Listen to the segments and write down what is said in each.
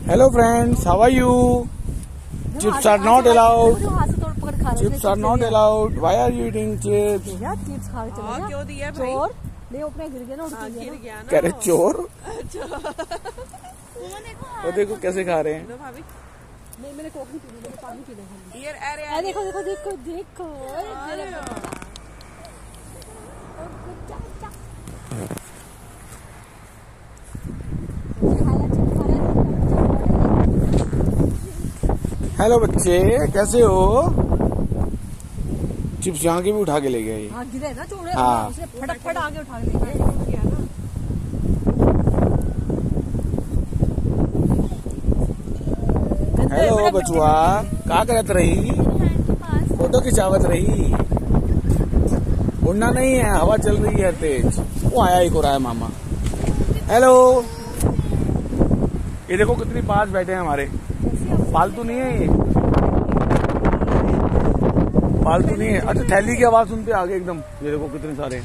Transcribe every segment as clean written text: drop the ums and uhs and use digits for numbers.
Hello friends, how are you? Chips are not allowed. Chips are not allowed. Why are you eating chips? Chips खा के चला क्यों दिया भाई? चोर ले अपने गिर गया ना, गिर गया ना। कह रहे चोर। वो देखो कैसे खा रहे हैं। भाभी नहीं, मैंने कॉफी पी ली, मैंने पानी पी लिया। ये अरे देखो देखो देखो देखो हेलो बच्चे, कैसे हो? चिप्स यहाँ के भी उठा के ले गए। हाँ गिरे ना चोर, हाँ। उसने फटाफट आगे उठा के ले गया ना। हेलो बचुआ, क्या करत रही? फोटो खिंचावत रही। उड़ना नहीं है, हवा चल रही है तेज। वो आया ही को रहा है मामा। हेलो, ये देखो कितनी पास बैठे हैं हमारे। पालतू नहीं है ये, पालतू नहीं है। अच्छा, थैली की आवाज सुनते आगे एकदम। ये देखो कितने सारे।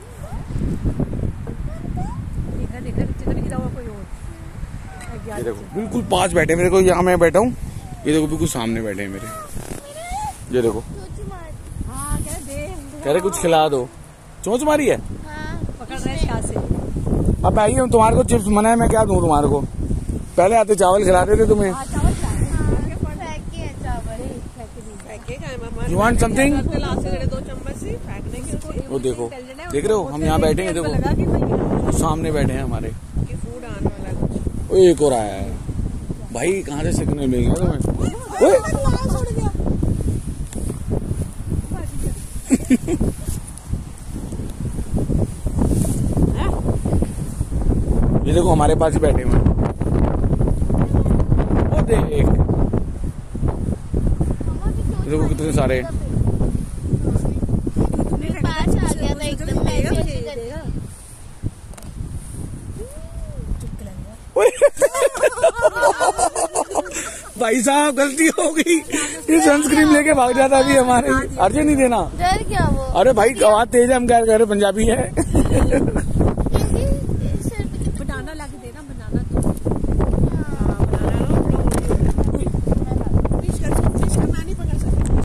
ये देखो बिल्कुल पास बैठे मेरे को। यहाँ मैं बैठा हूँ, ये देखो बिल्कुल सामने बैठे हैं मेरे। ये देखो कह रहे कुछ खिला दो। चोंच मारी है। पकड़ रहे हैं से। अब आइए, हम तुम्हारे को चिप्स मना है, मैं क्या दूं तुम्हारे को? पहले आते चावल खिलाते थे तुम्हें। You want something? वो देखो, देख रहे हो हम यहाँ बैठे हैं। देखो सामने बैठे हैं हमारे। वो एक और आया है भाई। कहाँ से सिग्नल मिल गया तुम्हें? ये देखो हमारे पास ही बैठे हुए हैं। वो देख, देखो कितने सारे। भाई साहब गलती हो गई, ये सनस्क्रीन लेके भाग जाता अभी हमारे। अर्जे नहीं देना। डर क्या वो? अरे भाई आवाज तेज है, हम क्या कह रहे, पंजाबी है।